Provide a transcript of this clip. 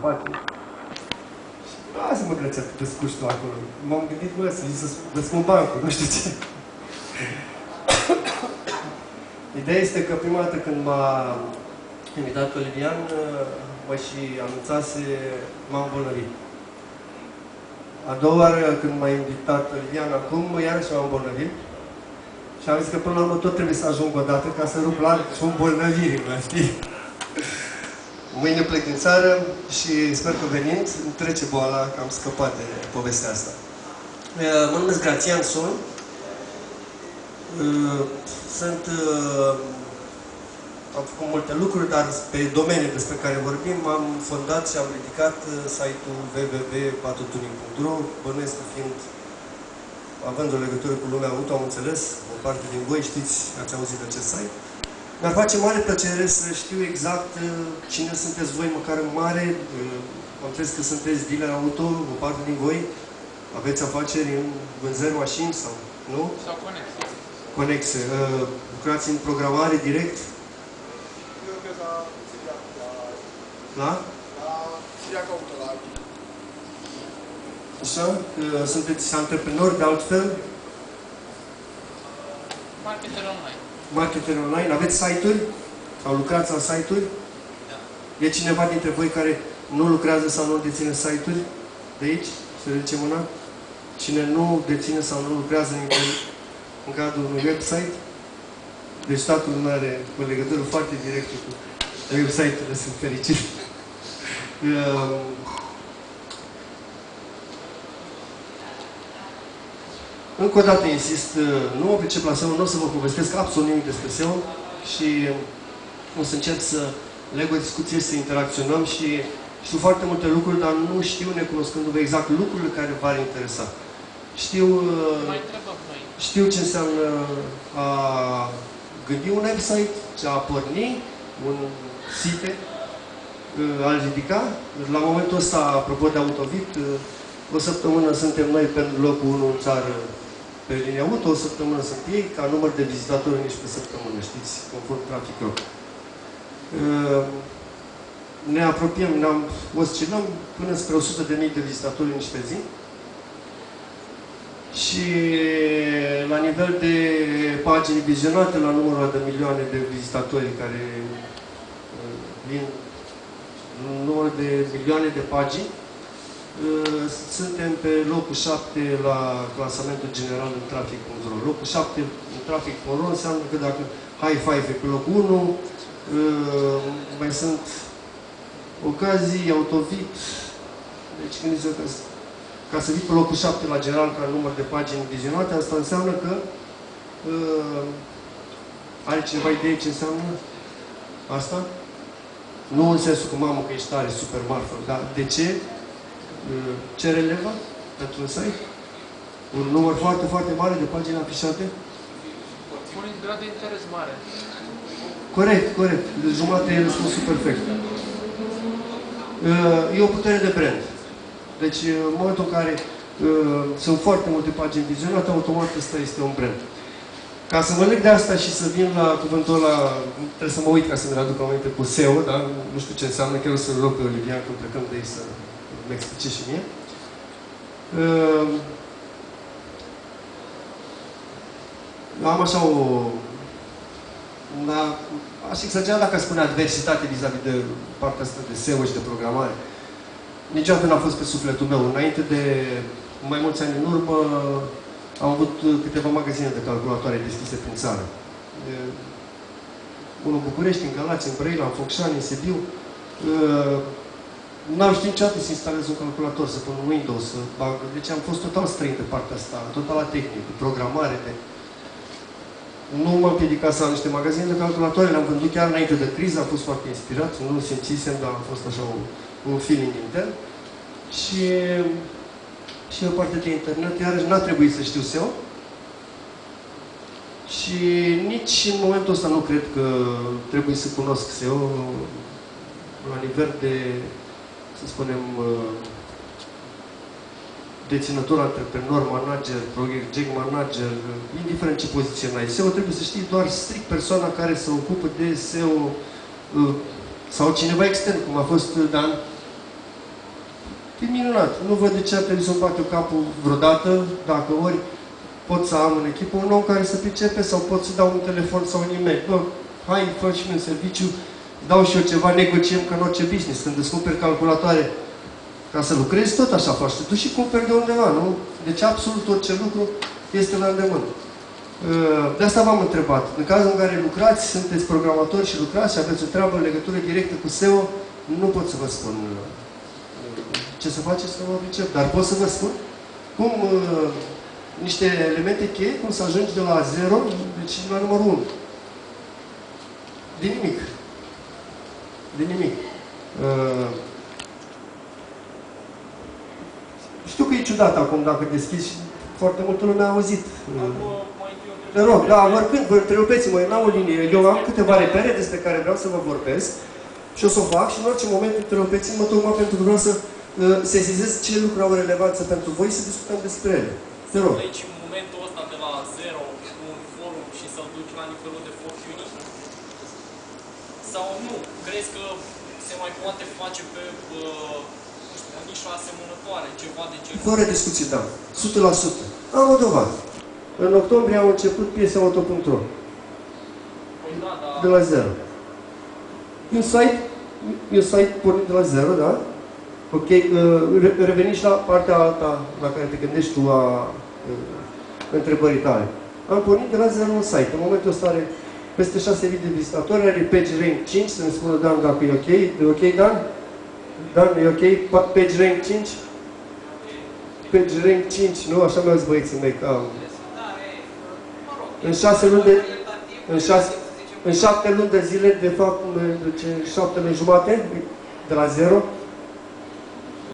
spate. Și lasă-mă, Grățea, că te scuși tu acolo. M-am gândit, bă, să vă spun bancul, nu știu ce. Ideea este că prima dată când m-a invitat Olivian, mă și anunțase, m-am îmbolnăvit. A doua oară când m-a invitat Olivian acum, iarăși m-am îmbolnăvit. Și am zis că până la urmă tot trebuie să ajung o dată ca să rup larg și o îmbolnăvire, știi? Mâine plec din țară și sper că venind îmi trece boala, că am scăpat de povestea asta. Mă numesc Grațian Son. Am făcut multe lucruri, dar pe domeniul despre care vorbim, am fondat și am ridicat site-ul www.patutuning.ro, bănuiesc că fiind, având o legătură cu lumea auto, am înțeles, o parte din voi știți, ați auzit de acest site. Mi-ar face mare plăcere să știu exact cine sunteți voi, măcar în mare. Am înțeles că sunteți dealer auto, o parte din voi. Aveți afaceri în vânzări mașini sau nu? Sau conexe. Conexe. Lucrați în programare direct? Eu lucrez la Siriac. La? La Siriac Auto, la IT. Așa? Sunteți antreprenori de altfel? Marketer online. Marketer online. Aveți site-uri? Sau lucrați la site-uri? Da. E cineva dintre voi care nu lucrează sau nu deține site-uri? De aici? Să ridice mâna? Cine nu deține sau nu lucrează în cadrul unui website? Deci statul nu are o legătură foarte directă cu website-urile, sunt fericit. Încă o dată insist, nu mă pricep la SEO, nu o să vă povestesc absolut nimic despre SEO și o să încerc să leg o discuție, să interacționăm și știu foarte multe lucruri, dar nu știu, necunoscându-vă exact lucrurile care v-ar interesa. Știu ce înseamnă a gândi un website, ce a porni un site, a-l ridica. La momentul ăsta, apropo de Autovit, o săptămână suntem noi pe locul 1 în țară pe linia auto, o săptămână sunt ei, ca număr de vizitatori nici pe săptămână, știți, conform traficului. Ne apropiem, oscilăm până spre 100.000 de vizitatori în niște zi. Și la nivel de pagini vizionate, la numărul de milioane de vizitatori care vin, numărul de milioane de pagini, suntem pe locul 7 la clasamentul general în trafic.ro. Locul 7 în trafic.ro înseamnă că dacă Hi5 e pe locul 1, mai sunt ocazii, Autovit. Deci gândiți-vă că ca să vii pe locul 7 la general ca număr de pagini vizionate, asta înseamnă că are cineva idee ce înseamnă asta? Nu în sensul că, mamă, că ești tare, super marfă, dar de ce? Ce relevă pentru un site? Un număr foarte, foarte mare de pagini afișate? Un grad de interes mare. Corect, corect. Deci jumătate e răspunsul perfect. E o putere de brand. Deci, în momentul în care sunt foarte multe pagini vizionate, automat ăsta este un brand. Ca să mă leg de asta și să vin la cuvântul ăla, trebuie să mă uit ca să mi-l aduc aminte cu SEO, dar nu știu ce înseamnă, chiar o să-l rog pe Olivian când plecăm de aici să mă explice și mie. Am așa o... Aș exagera dacă spune adversitate vis-a-vis de partea asta de SEO și de programare. Niciodată n-a fost pe sufletul meu. Înainte de mai mulți ani în urmă, am avut câteva magazine de calculatoare deschise prin țară. Unul în București, în Galați, în Brăila, în Focșani, în Sibiu. N-am știut niciodată să instalez un calculator, să pun un Windows, să bag. Deci am fost total străin pe partea asta, total la tehnică, programare, de... Nu m-am împiedicat să am niște magazine de calculatoare, le-am vândut chiar înainte de criză, am fost foarte inspirat, nu simțisem, dar a fost așa un feeling intern. Și o parte de internet, iarăși n-a trebuit să știu SEO. Și nici în momentul ăsta nu cred că trebuie să cunosc SEO la nivel de, să spunem, deținător, antreprenor, manager, project manager, indiferent ce poziție ai. SEO trebuie să știi doar strict persoana care se ocupă de SEO sau cineva extern, cum a fost Dan, E minunat. Nu văd de ce ar trebui să-mi bate capul vreodată, dacă ori pot să am în echipă un om care să pricepe sau pot să dau un telefon sau un e-mail. Bă, hai, fă și un serviciu, dau și eu ceva, negociem ca în orice business. Când îți cumperi calculatoare ca să lucrezi, tot așa faci. Te duci și cumperi de undeva, nu? Deci absolut orice lucru este la îndemână. De asta v-am întrebat. În cazul în care lucrați, sunteți programatori și lucrați și aveți o treabă în legătură directă cu SEO, nu pot să vă spun ce să faceți, să vă pricep. Dar pot să vă spun cum niște elemente cheie, cum să ajungi de la 0, deci la numărul 1. Din nimic. Din nimic. Știu că e ciudat acum dacă deschizi și foarte multă lume a auzit. Te rog, da, oricând, vă întrerupeți-mă, eu n-am o linie. Eu am câteva repere despre care vreau să vă vorbesc și o să o fac și în orice moment întrerupeți-mă tocmai pentru că vreau să sesizez ce lucruri au relevanță pentru voi și să discutăm despre ele. Te rog. Deci, în momentul ăsta de la 0 un forum și să-l duci la nivelul de fortune? Sau nu? Crezi că se mai poate face pe nu știu, o nișă asemănătoare, ceva de genul? Fără discuție, da. 100%. Am o dovadă. În octombrie au început piese auto.ro. Păi da, da. De la 0. E un site pornit de la 0, da? Ok, reveniți la partea alta la care te gândești tu a întrebării tale. Am pornit de la 0 un site. În momentul ăsta are peste 6.000 de vizitatori, are PageRank 5, să-mi spună Dan dacă e ok. E ok, Dan? Dan, e ok? PageRank 5? PageRank 5, nu? Așa mi-au zis băieții mei, că în 6 luni de... În 7 luni de zile, de fapt, 7 luni jumate, de la 0,